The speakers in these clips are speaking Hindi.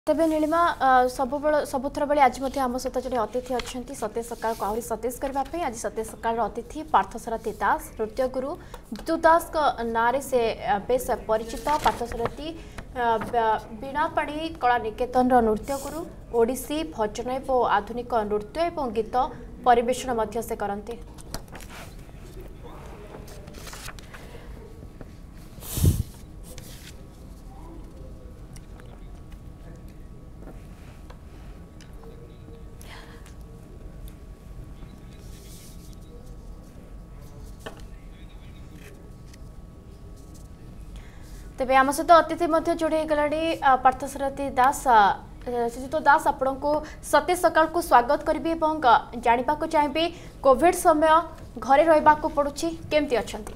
तेबे नीलिमा सबुथर बेले आज आम सहित जड़े अतिथि अच्छा सतेज सकाल को आहरी सतेज करने आज सतेज सकाल अतिथि पार्थसारथी दास नृत्य गुरु जितू दास ना से बेस परिचित पार्थसारथी बीणापाणी कला निकेतन नृत्य गुरु ओडिसी भजन और आधुनिक नृत्य और गीत परिवेषण से करते। तेबे आम सहित अतिथि जोड़े गलानी पार्थसारथी दास श्रीजुत दास आपण को सतेज सकाल को स्वागत करी जाना चाहिए कोविड समय घरे रहा पड़ुछि केमती अच्छंती।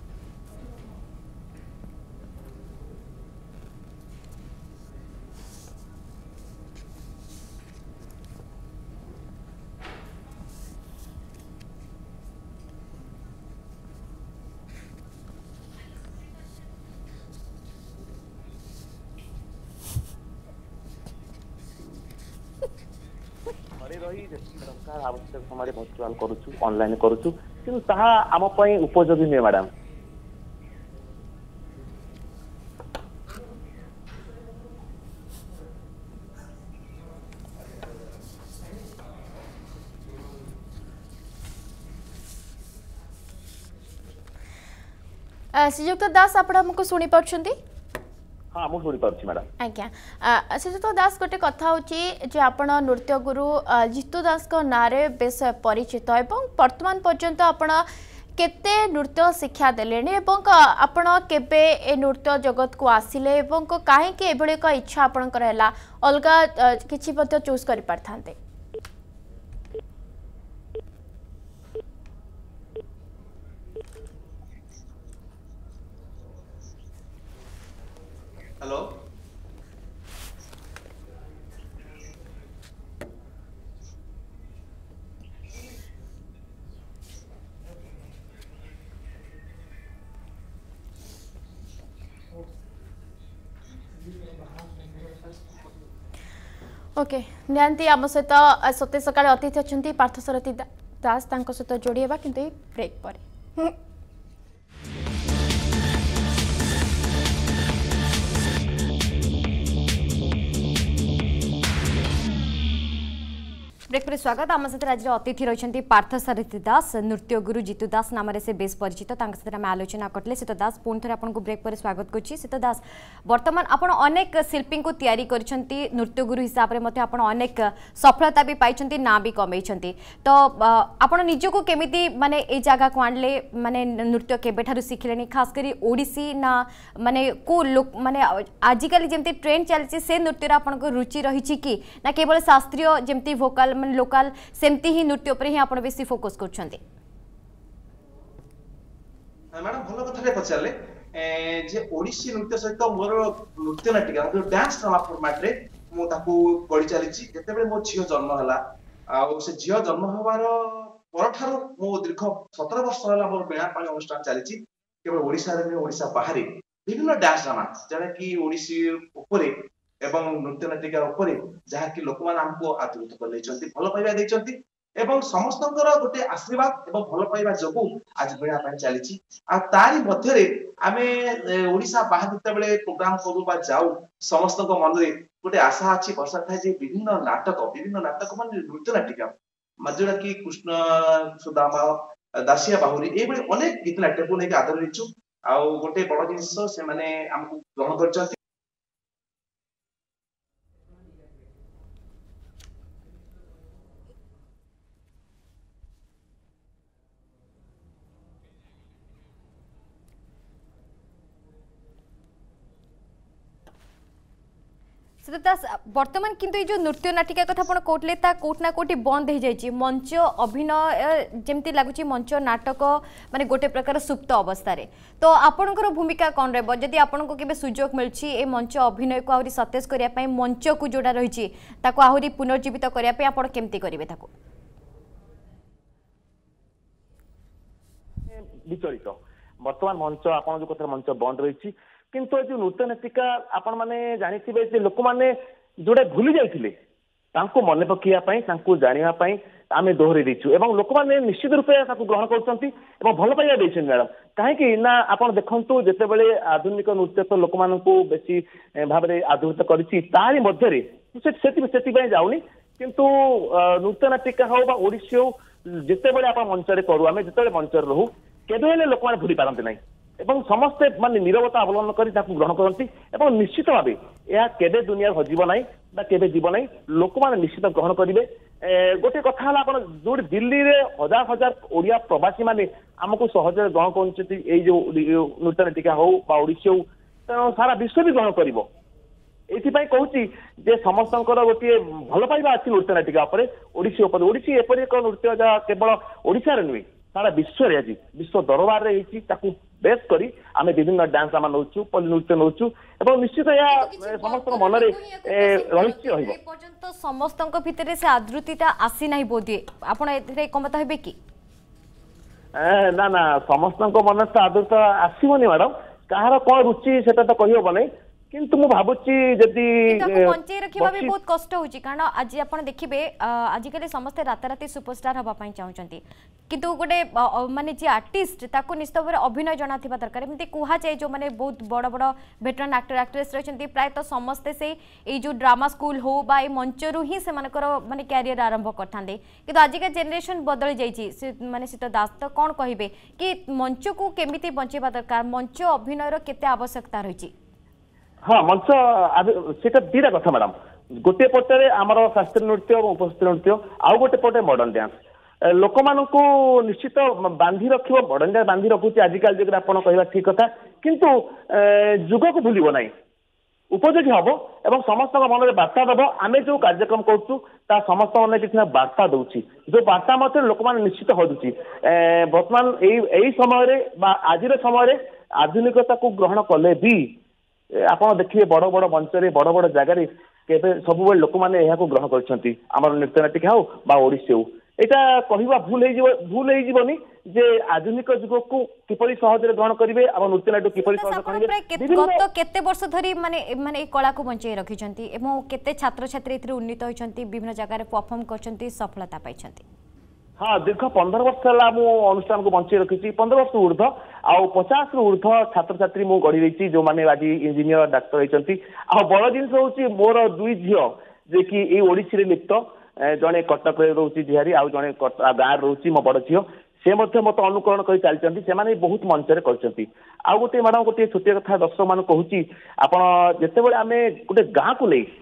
आवश्यक समय भर्चुआल करूछु ऑनलाइन करूछु किंतु ताहा आम पई उपयोगी नै मैडम। श्रीजुक्त दास आपण हमको सुनी पाछंती? हाँ मुझे सुनी पारुछि मैडम। आज्ञा श्रीजुक्त दास गोटे कथा होची जे आपण नृत्य गुरु जितू दास को नारे बेस परिचित एवं वर्तमान पर्यंत आपण केते नृत्य शिक्षा देलेनी एवं आपण केबे ए नृत्य जगत को आसिले एवं काहे के एबळे एक इच्छा आपणकर हैला अलगा किछि पत्य चूज करि परथांते। हेलो ओके नियंती आम सहित सतेज सकाल अतिथि अच्छा पार्थसारथी दास सहित जोड़ी किंतु ब्रेक पर ब्रेक पर स्वागत आम सहित आज अतिथि रही पार्थसारथी दास नृत्य गुरु जितू दास नाम से बेस परिचित सहित आम आलोचना करते। सीत दास पुणी थे आपको ब्रेक पर स्वागत करुच्ची। सीत दास वर्तमान आप अनेक शिल्पी को तैयारी करछंती नृत्य गुरु हिसाब से आप अनेक सफलता भी पाई ना भी कमे तो आप निजक केमी माने ए जगह को आणले माने नृत्य केबेठारु शिखिले खास करी ओडिसी ना माने को लोक माने आजिकल जमती ट्रेंड चलती से नृत्य आपन रुचि रही कि ना केवल शास्त्रीय जमती भोकाल लोकल सेमती ही नृत्य पर ही आपण बेसी फोकस करछंती? मैडम भलो कथा रे पचारले जे ओडिसी नृत्य सहित मोर नृत्य नाटिका जो डांस ड्रामा फॉर्मेट रे मो ताकू पढि चली छि जते बेले मो झियो जन्म हला आ से झियो जन्म होवार परठारो मो दीर्घ 17 वर्ष हला मोर बेणा पाणी अनुष्ठान चली छि केवल ओडिसा रे ओडिसा बाहर विभिन्न डांस ड्रामा जने कि ओडिसी ऊपर एवं नृत्य नाटिका उपरे जहा कि लोक मान हमको आदृत कर लेचंती भलो पाइबा देचंती एवं समस्तंकर गोटे आशीर्वाद एवं भलो पाइबा जगु आज बेणा पानी चली छि आ तारी मध्य रे आमे ओडिसा बाहर जते बेले प्रोग्राम करू बा जाऊ समस्तक मन रे गोटे आशा अछि वर्षा थाय जे विभिन्न नाटक मान नृत्य नाटिका मजरा कि कृष्ण सुदामा दासिया बाहुरी ए बेले अनेक गीत नाटक को लेके आदर रिचु आ गोटे बड़ जिंस से माने हमको ग्रहण करचंती। वर्तमान किंतु जो नृत्य नाटिका कथा आपण कोटले ता कोटना कोटी बंद हो जाई मंच अभिनय जेमती लगुच मंच नाटक माने गोटे प्रकार सुप्त अवस्था रे तो आपणकर भूमिका कौन रहबो जदि आपन को केबे सुजोग मिलछि ए मंच अभिनय को आहुरी सतेज करिया पई मंच को जोडा रहिछि ताको आहुरी पुनर्जीवित करिया पई आपण केमती करिवे ताको? विचलित वर्तमान मंच आपन जो कथा मंच बंद रहिछि किंतु जो नृत्य नाटिका आपण माने जानिथिबे जे लोक माने जोड़ा भूली जाइए मन पकड़ा जानापी आम दोहरी देचु एवं लोक मैंने निश्चित रूपे ग्रहण कर भल पाइबा देछन मैडम कहीं ना आप देखु जिते आधुनिक नृत्य तो लोक मान बेसी भाव में आधुनिक करी मध्य जाऊनी किंतु नृत्य नाटिका हो ओडिसी हो जिते बड़े आप मंचरे करूँ आम जिते मंचर रहू केवे लोक मैंने भूली पारती ना एवं समस्ते माने नीरवता अवलंबन कर ग्रहण करती निश्चित भाव यह केवे दुनिया हजिब ना केवे जीव ना लोक मैंने निश्चित ग्रहण करेंगे गोटे कथा है जो दिल्ली रे हजार हजार ओडिया प्रवासी माने आमको सहज ग्रहण कर जो नृत्य नाटिका हो ओडिसी हो तेणु सारा विश्व भी ग्रहण कर कहूँ जे समस्त गोटे भल पाइबा अच्छी नृत्य नाटिका ओडिसी ओडिसी एपरी एक नृत्य जहाँ केवल ओडिशा नुहे सारा विश्व आज विश्व दरबार बेस करी आम विभिन्न डांस आम नौचु पल्ली नृत्य नौचु एवं निश्चित समस्त मन रही समस्त भितर से आदृतिटा आसी ना बोधे आपड़ एकमत हे कि ना ना समस्त मन तो आदृत आसबनी मैडम कहार कौन रुचि से तो कही हम ना किंतु मु भाबुची जदी बंचे रखिबा भी बहुत कष्ट होची कारण आज आपण देखिबे आजिकले समस्त राताराती सुपरस्टार हबा पई चाहउचंती किंतु गोटे माने जे आर्टिस्ट ताको निश्चित भाव अभिनय जना थिबा दरकार एमती कुहा जाय जो माने बहुत बड़ बड़ वेटरन एक्टर एक्ट्रेस रहचंती प्राय तो समस्त से ए जो ड्रामा स्कूल हो बा ए मंचरू ही से मानकर माने कैरियर आरंभ करथांदे किंतु आजिका जनरेशन बदल जाईची माने शीत दास तो कोन कहिबे कि मंच को केमिति बंचेबा दरकार मंच अभिनयर केते आवश्यकता रहिची हाँ मंच से दीटा कथा मैडम गोटे पटे आमर शास्त्रीय नृत्य और उपस्थित नृत्य आउ गोटे पटे मॉडर्न डांस लोक मानू निश्चित बांधि रख मॉडर्न डांस बांधि रखुचे आजिकल जुग आप कहवा ठीक कथा किंतु जुग को भूल ना उपयोगी हम और समस्त मन में बार्ता दब आम जो कार्यक्रम करूँ समस्त मन किसी बार्ता दूसरी जो बार्ता मत लोक मैंने निश्चित हजुची बर्तमान यही समय आज समय आधुनिकता को ग्रहण कले भी आप देखिए बड़ बड़ मंचरे बड़ बड़ जगार सब लोक मैंने ग्रहण कर नृत्य नाटिका हो ओडिसी हो यहाँ कहवा भूल होनी जे आधुनिक जुग को किपरि सहज ग्रहण करेंगे नृत्य नाट्य किपरि सहज गत केते वर्ष धरी माने माने कला को बंचाई रखिछंती एवं केते छात्र छात्री एथि उन्नीत होइछंती विभिन्न जगह रे परफॉर्म करछंती सफलता पाइछंती हाँ दीर्घ 15 वर्ष है अनुष्ठान को बंचाई रखी 15 वर्ष ऊर्ध आउ 50 ऊर्ध छात्र छात्री मुझे गढ़ी रही जो मैंने आज इंजीनियर डाक्टर होती बड़ जिन हूँ मोर दुई झील जे कि ये ओडिसी लिप्त जड़े कटक रोचे झीहारी आउ जड़े गाँव रोचे मो बड़ झील से मत अनुकरण कर चलती से बहुत मंचरे कर आउ गोटे मैडम गोटे छोटिया कथा दर्शक मान कहूँ आप जिते आम गोटे गाँ को नहीं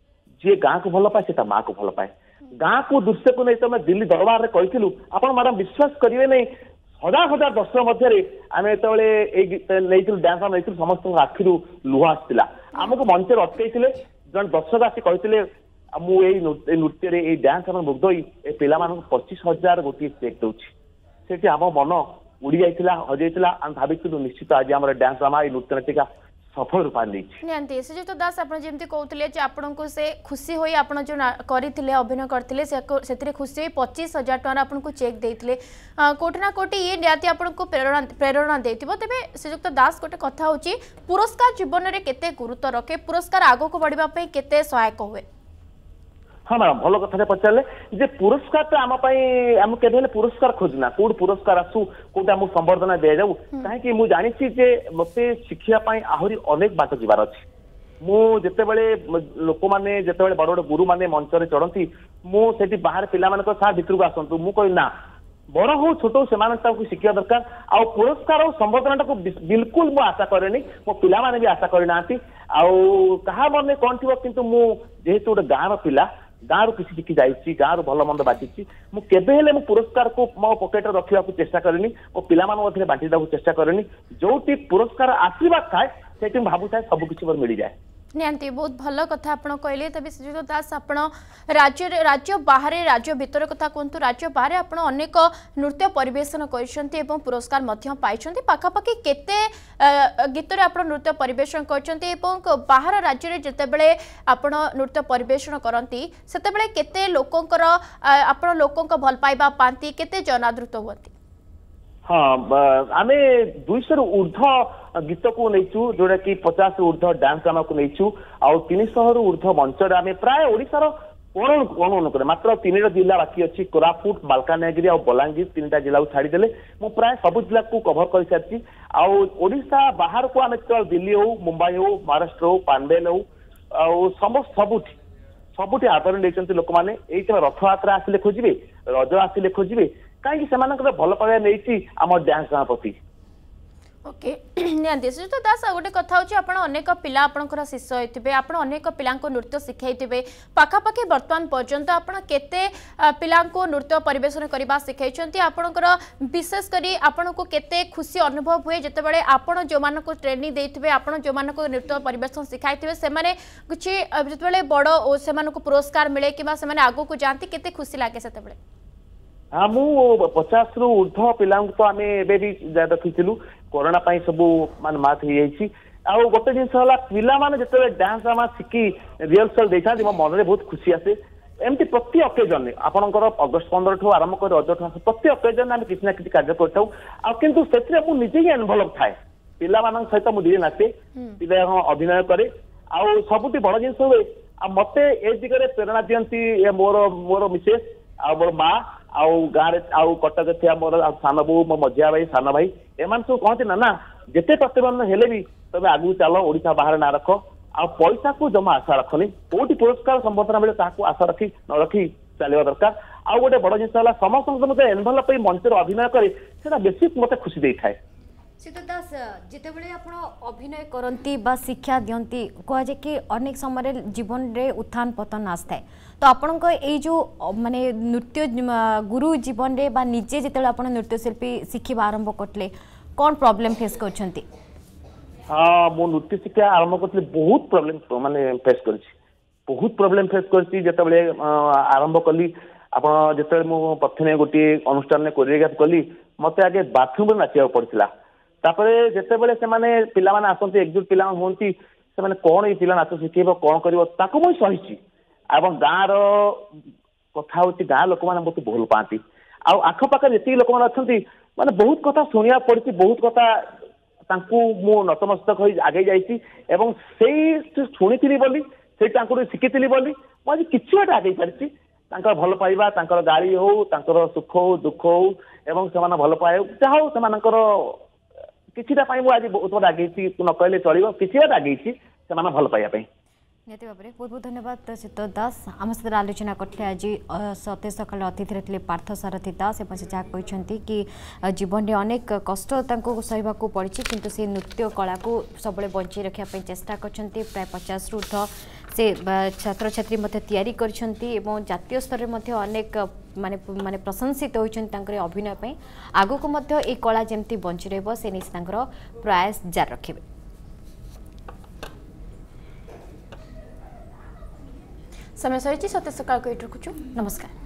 जी गाँ को भल पाए से माँ को भल पाए गाँ को दृश्य को नहीं तो दिल्ली दरबार में कही आप मैडम विश्वास करेंगे नहीं हजार हजार दर्शक मध्य आम जो डांस नहीं समस्त आखि लुह आसाला आमको मंच अटकई जन दर्शक आसी कहते मुझे नृत्य डांस मुग्ध हो पिला 25,000 गोटे चेक दूसरी से आम मन उड़ी जाइला हजाइला आम भाविलु निश्चित आज आम डांस ड्रामा नृत्य नाटिका सफल रूप निहांती श्रीजुक्त दास आप जमी कहते आपको से खुशी होई आपण जो करते अभिनय करते से खुशी होई 25,000 टका आपको चेक देते कोटि ना कोटि ये निहांती आपको प्रेरणा देथिबो तेबे श्रीजुक्त दास गोटे कथा होची पुरस्कार जीवन में केते गुरुत्व रखे पुरस्कार आगो को बढ़िबा पई केते सहायक हुए हाँ मैडम भल कथा पचारे जे पुरस्कार तो आम के पुरस्कार खोजना कौट पुरस्कार आसू कौट आमको संबर्धना दि जाऊ कहीं मुझे जानी जे मत शिखापी आहरी अनेक बाट जबार अच्छी मुझे लोक मैंने जिते बड़ बड़ गुरु मैंने मंचरे चढ़ती मुझे बाहर पिला सार भितर को आसतु मुझे ना बड़ हो छोट से शिखा दरकार आ पुरस्कार और संबर्धना को बिल्कुल मुझे आशा कैनि मो पिला भी आशा करना क्या मन कौन थी कि जेहेतु गोटे गाँव पिला गाँव किसी शिखी जाइए गाँव भल मंद बांटी मुझे पुरस्कार को मो पकेट रखा चेष्टा करेनि मो पिला बांटी चेष्टा करेनि जो पुरस्कार आशीर्वाद थाए से भावु थाए सबकि मिल जाए निहांती बहुत भल कथा आपड़ कहले तबे श्रीजुक्त दास आपण राज्य बाहर राज्य भितर कथा कहतु राज्य बाहर आपण अनेक नृत्य परिवेशन करछंती एवं पुरस्कार मध्य पाइछंती पाखापाखि केते गीत रे आपण नृत्य परिवेशन करछंती एवं बाहर राज्य रे जते बेले आपण नृत्य परिवेशन करंती सेते बेले केते लोकंकर आपण लोकंक भल पाइबा पांती केते जनादृत होती हाँ आमे 200 रु ऊर्ध्व गीत को नहींचु जोटा कि 50 रु ऊर्ध्व डांस ड्रामा को नहींचु आउ 300 रु ऊर्ध्व मंच आमे प्राय ओडिशार कोण मात्र 3 जिला बाकी अच्छी कोरापुट मालकानगिरी और बलांगीर 3टा जिला को छाड़ीदेले मु प्राय सब जिला को कभर कर सारी ओडिशा बाहर को आम दिल्ली हो मुंबई हो महाराष्ट्र हो पानबेल हो सबुठी आदरण देते लोक मैंने ये रथ यात्रा आसिले खोजे रज आसिले खोजे कहीं भल पाइबा नहीं आम डांस गाँ प्रति ओके निहांती सुजीत दास गोटे कथा होची आपण अनेक पिला आपणकर शिष्य होइतिबे आपण अनेक पिलांको नृत्य सिखाइतिबे पाखापाखि वर्तमान पर्यंत आपण केते पिलांको नृत्य परिवेशन करबा सिखाइछंती आपणकर विशेष करी आपनको केते खुशी अनुभव हुए जेतेबेले आपण जो मानको ट्रेनिंग देइथिबे आपण जो मानको नृत्य परिवेशन सिखाइथिबे से माने कुछ जेतेबेले बड़ से मानको पुरस्कार मिले किबा से माने आगो को जानती केते खुशी लागे सेतेबेले हाँ मु 50 रु ऊर्ध्व पिला तो आम एबे भी रखीलु कोरोना सब मान मात हो गोटे जिन पिला माने जिते डांस ड्रामा शिखी रिहर्सल देखा मो मन में बहुत खुशी आसे एमती प्रति अकेजन आपंकर अगस्ट 15 ठू आरंभ कर रज ठू प्रति अकेजन आम किसी ना कि कार्य करते निजे ही इनवल्व थाए पिला सहित मुझे नाचे पिला अभिनय करे आबुठी बड़ जिन हुए मत ए दिगरे प्रेरणा दिखती मोर मिसेस मोर माँ गाँव कटक थी मोर सान बो मो मझिया भाई सान भाई एम सब कहते ना जिते प्रतिबंधन हेले भी तुम आगू चल ओडिशा बाहर ना रख पैसा को जमा आशा रखनी कौटी पुरस्कार संबर्धना मिले आशा रखी न रखी चलवा दरकार आउ गोटे बड़ जिन समस्त मत इनवल्व मंच अभिनय करे बेसी मत खुशी दे थाए शीत दास जितेबले आप अभिनय करती शिक्षा दियंती कहुए कि अनेक समय जीवन रे उत्थान पतन आसता है तो आपण जो माने नृत्य गुरु जीवन रे निजे जिते आप नृत्यशिल्पी शिखा आरंभ करते कौन प्रॉब्लम फेस कर हाँ मो नृत्य शिक्षा आरंभ करते बहुत प्रॉब्लम माने फेस कर बहुत प्रॉब्लम फेस करते आरंभ कली आप जिते प्रथम गोटे अनुष्ठान में कोरियोग्राफ कली मत आगे बाथरूम नाचा पड़ता तापर जिते बड़े से माने पिला माने आसंती एकजुट पिला होंती से माने कौन ये पिला नाच शिखेब कौन कर मुझे सही एवं गाँव रहा हूँ गाँ लोक मैंने बहुत भल पाती आखपाख जी लोक मैंने अच्छा माने बहुत कथा शुणा पड़ी बहुत कथा मु नतमस्तक आगे जाइए शुणी बोली शिखी बोली मुझे किसी बाटे आगे पारी भल पाइबा गाड़ी हो सुख हो दुख हो एवं से भल पाए जहाँ हो से किसी आज बहुत बड़ा आगे न कहले चलो किसी आगे भल पाइबा निहती भाव में बहुत बहुत धन्यवाद शीत दास आम सहित आलोचना करते आज सत्य सकाल अतिथि रही पार्थ सारथी दास एवं से जहाँ कहते कि जीवन में अनेक कष्ट सहवा पड़ी किंतु से नृत्य कला को सब बंचाई रखापी चेष्टा कर प्राय 50 रु ऊर्ध्व से छात्र छात्री तैयारी कर जातीय स्तर में अनेक माने माने प्रशंसित होती अभिनय आगू को ये कला जमती बंची रही प्रयास जारी रखिए। समय सही सत्य सकाल को ये रखुचु नमस्कार।